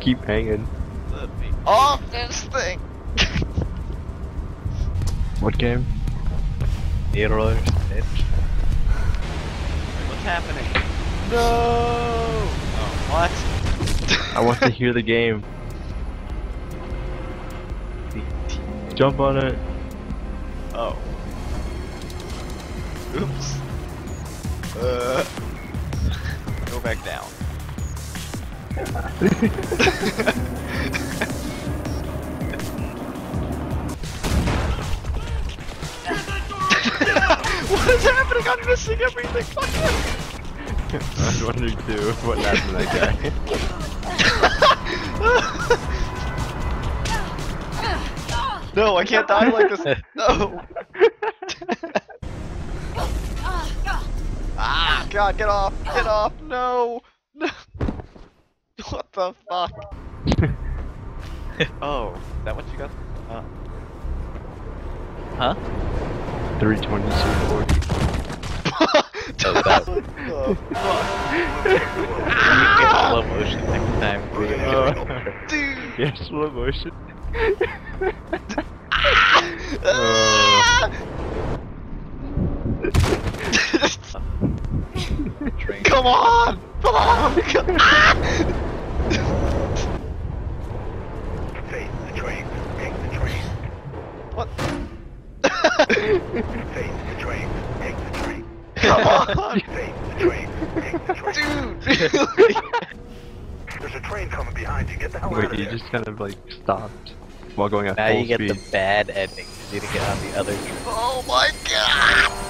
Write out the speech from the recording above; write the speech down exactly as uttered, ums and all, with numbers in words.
keep hanging. Let me off this thing! What game? Mirrors, bitch. What's happening? No! Oh, what? I want to hear the game. Jump on it. Oh. Oops. Uh. Go back down. What is happening? I'm missing everything. Fuck you. I was wondering too what happened to that guy. No, I can't die like this. No. Ah, God, get off! Get off! No! No! What the fuck? Oh, is that what you got? Oh. Huh? three twenty, two forty. Oh, that. What the fuck? You get slow motion next time. Uh, Dude! yeah, slow motion. Ah! Train. Come on! Come on! Come ah! Face the train, take the train. What? Face the train, take the train. Come on! Face the train, take the train. Dude! Really? There's a train coming behind you. Get the hell out Wait, of you there. just kind of like stopped while going at Now full you get speed. the bad ending. You need to get on the other train. Oh my God!